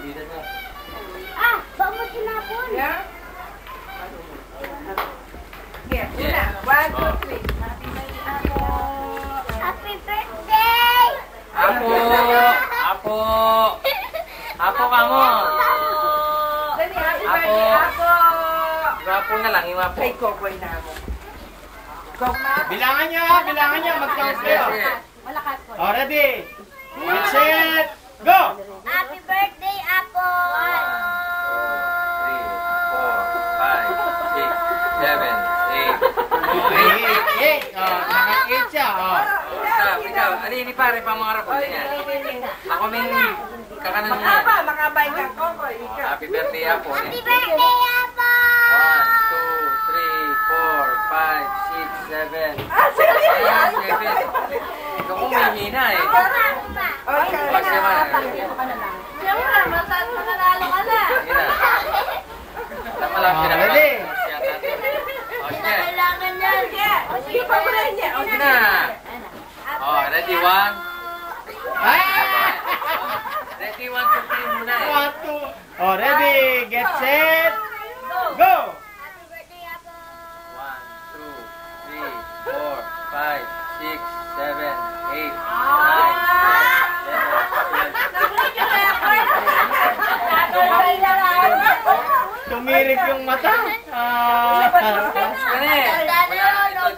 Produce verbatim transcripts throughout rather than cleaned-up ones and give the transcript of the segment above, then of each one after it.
Bida mo. Ah, baka mo tinapon. Yeah? Yes, una. One, two, three. Happy birthday! Apo! Apo! Apo ka mo! Dali, happy birthday, Apo! Yung apo na lang, yung apo. Kay Kokoy na mo. Kokma? Bilangan niya, bilangan niya. Mag-count kayo. Malakas po. Oh, ready? Get set, go! Happy birthday, Apo! three, four, five, six, seven, eight. Oh, eight, eight. Oh, naka-eight siya. Oh. Ikaw, ikaw. Ano yun, pare, pamangarap ko niya. Ako may kakanan niya. Makaba, makabay ka, Kokoy. Oh, Ikaw. happy birthday, Apo. Happy birthday, Apo! One, two, three, four, five, six, seven. Ah, sige! Ayan, seven. Ikaw kung may hina eh. Oh, ikaw. Wag naman. Siyempre, matatalo ka na. Sige na. Tama lang, Oh, pinakalang. ready? Okay. Kailangan yan. Sige, pabulan niya. Sige na. Oh, ready, one. Ay! Ready, one, two, three muna eh. One, two. Oh, ready? Get set, go! Happy birthday, Apo! One, two, three, four, five, six, seven, eight, nine, Tumirik yung mata. Ah. ten, eleven,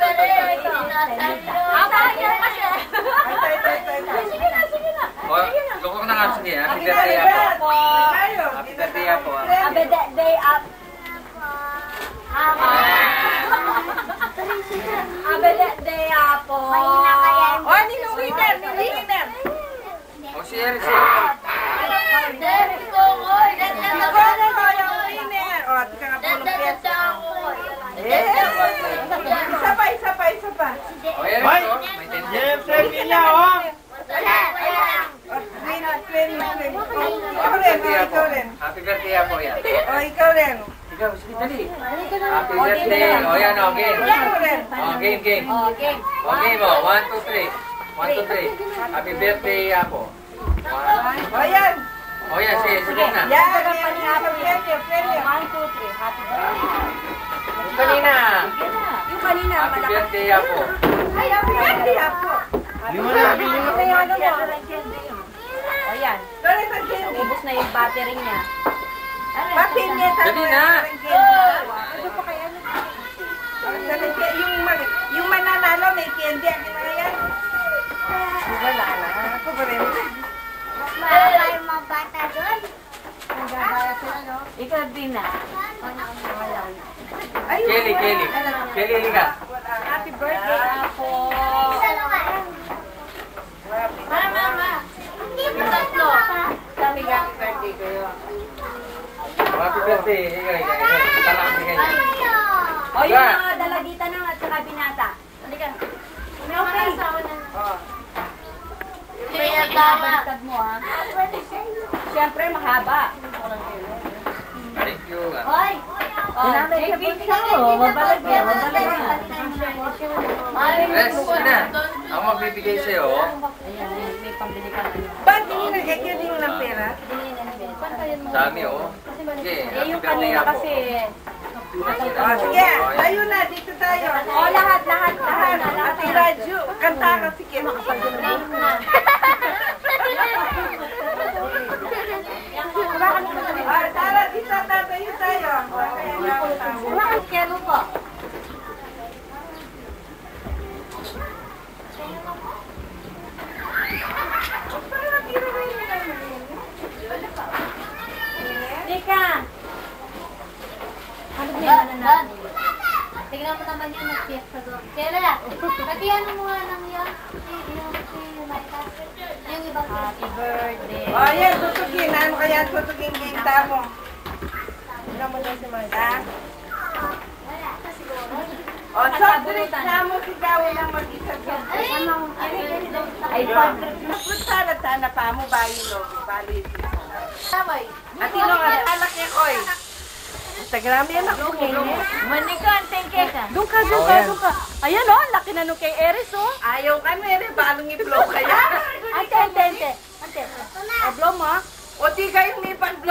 O, loko ko na nga sige ha. Happy birthday Apo. Happy birthday Apo. ah. Happy birthday, Apo! Happy birthday, Apo! Mahina kaya yung Oh, ninong winner, ninong winner. O, si Eric eh. Derek ko, oy! Ikaw na ko yung winner. Oh, tika nga po ng piyesta. Eh, isa pa, isa pa, isa pa. O, Eric Hoy! oh. May ten. James Emil niya, oh! Oh, win, win, win. Oh, ikaw Happy rin, birthday oh, Apo. ikaw rin. Happy birthday Apo yan. Oh, ikaw rin. Ikaw, sige dali. Happy birthday. O, yan o, game. Ikaw rin. O, game, game. Okay. O, game o. One, two, three. One, two, three. Happy birthday Apo. One. Oh, yan. O, yan, sige, sige na. Yan, yan, premyo, premyo. One, two, three. Happy birthday. Yung kanina. Yung kanina, Happy birthday Apo. Ay, happy birthday, Apo. Lima na, lima Ito yung ano mo. na. O yan. Sorry, sa candy. Ubus na yung battery niya. Bakit niya sa Dali na. Ano pa kaya? Yung, mag- yung mananalo may candy. Ang ginawa yan. Wala na. Ako pa rin. Wala yung mga bata doon. Ikaw din na. Kelly, Kelly. Kelly, liga. Happy birthday, Apo. Mama, mama. Hindi mo tatlo. Sabi nga, happy birthday ko yun. Happy birthday. Ika, ika, ika. Talak, ika, ika. O yung mga dalagita ng at saka binata. Halika. Okay. Oh. Kaya babaliktad mo ha. Siyempre mahaba. Thank you. Hoy! Oh, take picture mo. Mabalag yan. Mabalag yan. Yes, sige na. Ako magbibigay sa'yo. Ayan, may pambili ka na. Ba't hindi nagkakit din mo ng pera? Dami, oh. Sige, Eh, happy yung birthday kanina Apo. kasi. Oh, sige. Tayo na. Dito tayo. Oh, lahat, lahat, lahat. Ate Raju, kanta ka si Kim. Ah, Tara, dito tatayo tayo. Kaya nga ako tayo. Bakit kaya mo po? Teka! Ano ba yung ano natin? Tignan mo naman yun, nag-fiesta doon. Kaya, nag-piano mo nga lang yun. Yung yung iba. Happy birthday. Oh, yan, tutugin. Ano kaya tutugin ginta mo? Tignan mo na si Marta. Oh, soft drinks na mo sigawin lang mag-isa sa Ay, pag Fruit salad sana pa mo, bayo lo. Bali. Tamay. At ino nga, alak niya ko eh. Instagram yan ako ngayon. Manikan, thank you. Doon ka, doon ka, doon ka. Ayan o, laki na nung kay Eris o. Ayaw ka na eh, balong i-blow kaya. Ante, ante, ante. Ante, o blow mo ah. O di kayo may pan-blow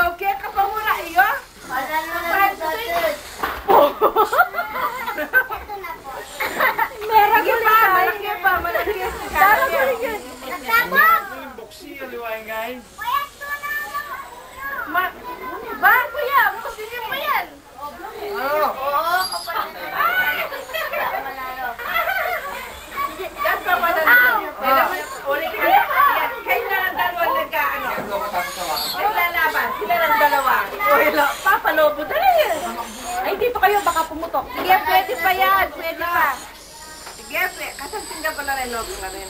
pa yan. Pwede pa. Sige, kasasin ka pala rin. Logo na rin.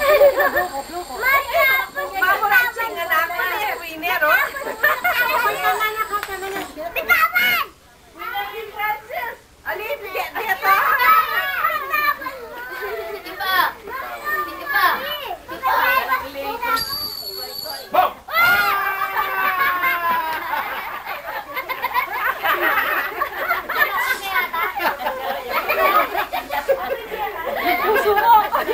Mamuratsin nga na ako eh. Winner, oh. Bitawan! Alin, sige. Dito. Sige pa. Sige pa. Boom! Puso mo.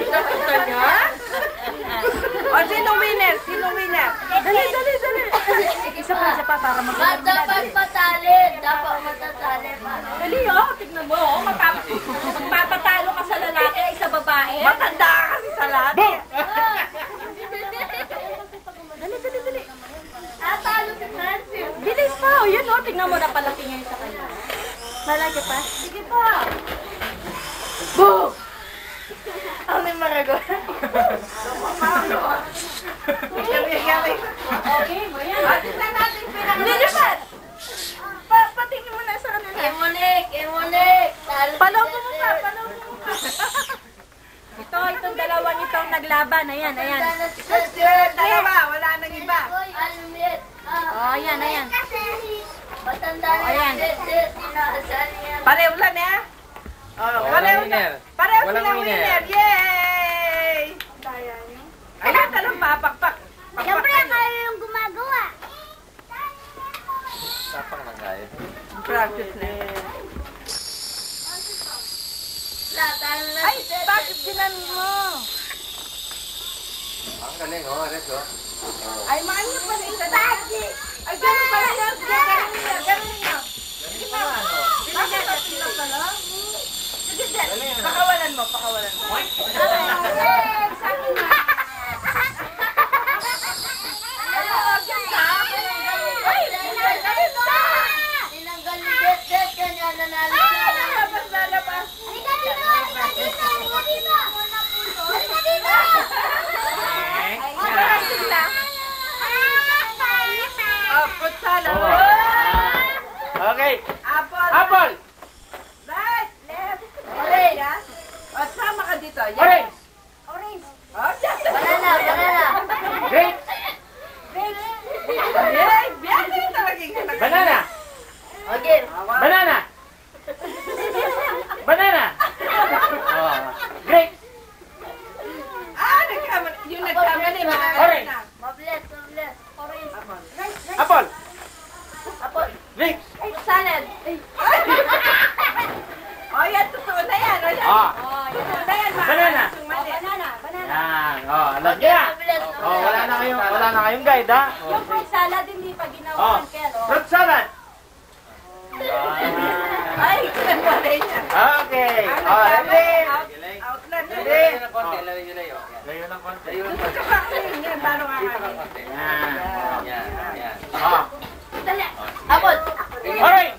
O, sino winner? Sino winner? Dali, dali, dali. Isa pa, isa pa para mag- Ma, dapat matali. Dapat matatali. Dali oh, tignan mo oh. Mapap- Magpapatalo ka sa lalaki ay sa babae. Matanda ka kasi sa lahat. Boom! Dali, dali, dali. Natalo si Francis. Bilis pa oh, yun oh. Tignan mo na palaki ngayon sa kanya. Malaki pa? Sige pa. Boom! Ano yung maragot? Yari-yari. Okay, mo yan. O, tignan natin pinang- Lilipat! Pa- patingin mo na sa kanila. Emonik, Emonik. Talo si Paloko mo pa, Francis. paloko mo pa. Ito, itong dalawang itong naglaban. Ayan, ayan. Talo si Francis. Dalawa, wala nang iba. Almit. Oh, ayan, ayan. Matanda na Ayan. si Francis. Sinasal niya. Pareho lang eh. Oh, Walang pareho winner. lang. Pareho Walang silang winner. winner. Yay! Ayan, talang papakpak. Siyempre, kayo yung gumagawa. Tapang lang tayo. Practice na. Talo na Ay, si Francis. bakit ginan mo? Ang galing, oh. Ares, oh. Ay, maan niyo pa rin. Ay, gano'n pala yan. Gano'n niya, gano'n niya. Galing pa, ano? Bakit at sila pala? Sige, Jen. Pakawalan mo, pakawalan mo. Ano, Jen, ka? Ay, dali na. Tinanggal ni Jet Jet. Kanya nanalo Ay, siya. lalabas, lalabas. Halika dito, halika dito, halika dito. Halika dito. Ay, practice na. Oh, fruit salad. Oh. Okay. Apple. Apple! Right, left. Orange. O, sama ka dito. Yes. Orange! Orange. Oh, yes. Banana, banana. Grape! Yay, biyahe talaga yung kinakain. Banana! Okay. Banana! Banana! Oh. Grape! Ah, nagkamali. Yung nagkamali, mga Orange. na. Mabless, mabless. Orange. Apple! Apple. Grape! Salad. Oh, yan, totoo na yan. O, yan. Ah! Oh, yun. Totoo na yan. mga Banana. kasong Oh, mali. banana, banana. Yan! Oh, alam niya! Mabless, Oh, wala na kayong, wala na kayong guide, ha? Yung fruit salad hindi pa ginawa Oh, ng kero. fruit salad! Ay, nagkamali yan. Okay! Ang Oh, nagkamali, ready? out- Galing. outlet. Ready? Layo ng konti, layo nyo layo. Yan. Layo ng konti. Layo ng Gusto konti. ka kasi yan, paano ka Dito ng kakain? konti. Yan. Yan, yan. Oh. Apple. Orange!